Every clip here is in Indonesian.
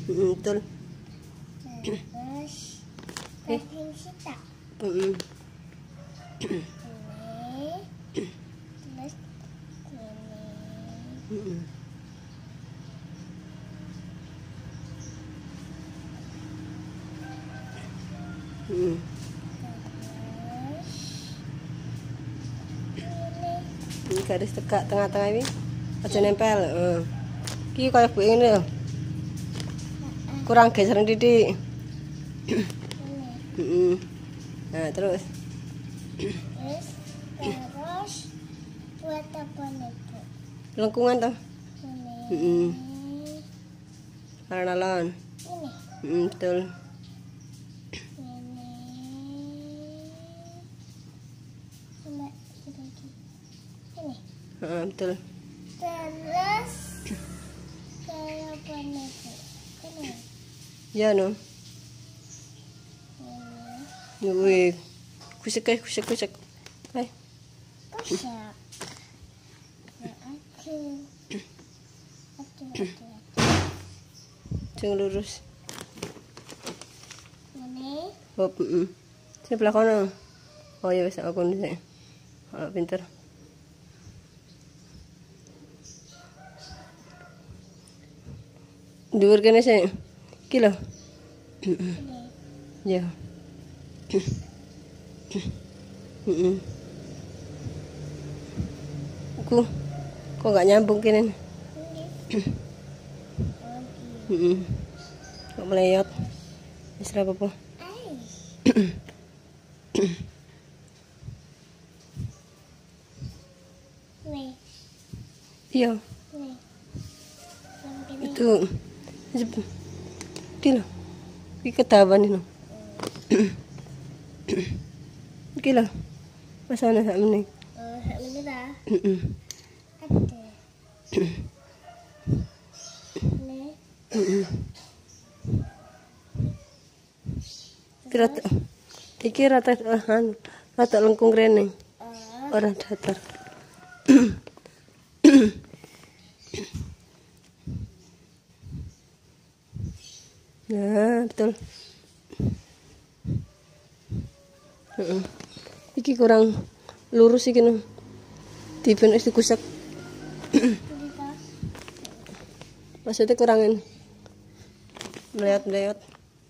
Betul. Terus kambing sita. Ini. Terus ini. Terus ini garis tegak tengah-tengah ini aja nempel. Iki kayak bu ini loh. Kurang geser titik. Nah terus buat apa itu? lengkungan toh. Ini. Alon-alon. Ini. Betul. Ini. Betul. Terus kayak apa itu? Ini. Ya no. Wih, kusik. Hai. Kusak. Jangan lurus. Ini. Hop. Sini belah kono. Oh ya wis aku nih. Oh, pinter. Dhuwur kene sik. Iki lho. Ya. Aku kok gak nyambung kene. Kok meleyot. Wis ra apa-apa. Nih. Iya, Nih. itu. Iki lho. Iki ketahuan ini. Iki lho. Masane sak meneh. Ini dah. Heeh. Ada. Nih. Iki rata rata lengkung rene. Ora datar. Nah, betul. Iki kurang lurus iki no. Diben wis dikusak. Maksudnya kurangin melihat.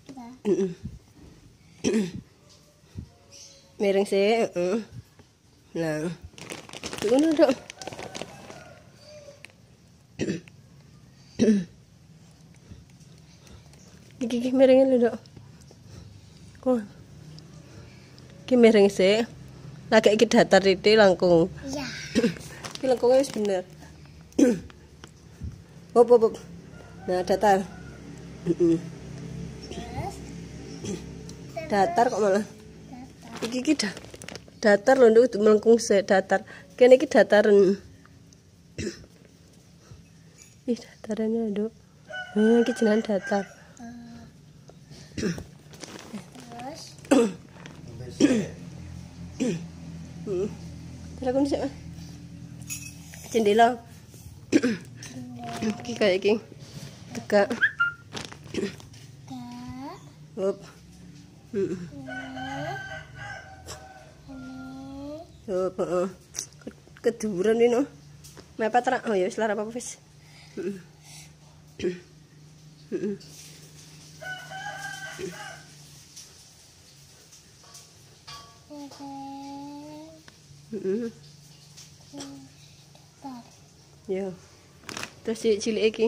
Miring sih. Nah, tunggu dulu. Iki miringin dulu. Kok? Iki miring sih. Lagi iki datar titik langkung. Iya. Iki langkungnya wis bener. Hop. Nah, datar. Datar kok malah. Iki datar lho nduk melengkung se datar. Kene iki dataran. Ih, datarannya nduk. Iki jenengan datar. Terus Terus aku nisik. Jendela. Iki kayak iki. Tegak. Hop. Hop, keduran ini no. Mepet ra. Oh ya wis lara apa-apa wis. Ya. Terus cilik iki.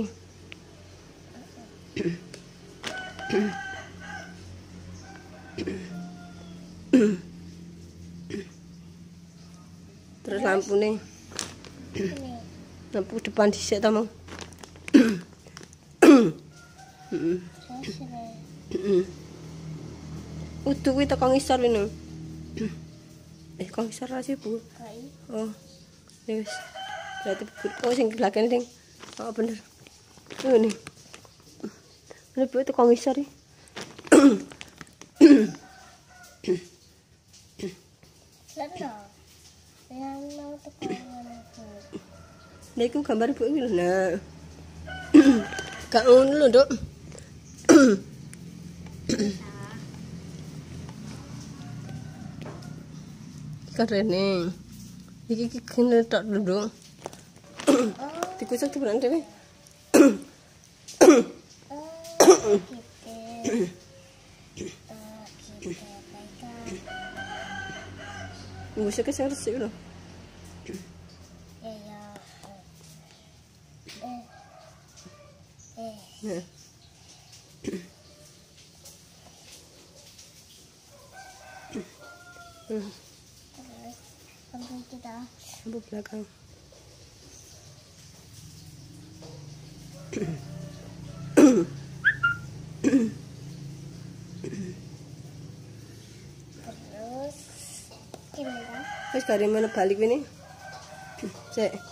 Terus lampu nih. Lampu depan dhisik ta, Mang. Udu kuwi teko ngisor ini. Kok ngisor ra sih, Bu? Oh. Ya wis. Berarti oh sing belakang ding. Oh bener. Ini. Ini Bu teko ngisor iki. Nah, iku gambar Bu iki lho. Nah. Gak ngono lho, Nduk. Karene iki kene tok dulu. Dikusak tebenan dhewe. Bisa ke sana sih loh. Nah. Terus sampai kita Lampu belakang. terus ini dah. Wis kare mana balik ini? Cek.